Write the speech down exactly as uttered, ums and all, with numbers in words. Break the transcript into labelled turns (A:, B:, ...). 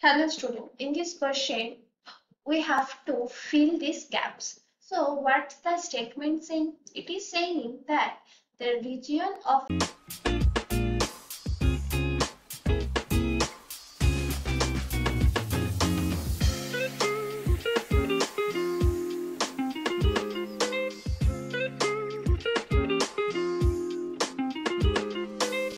A: Hello student, in this question we have to fill these gaps. So what's the statement saying? It is saying that the region of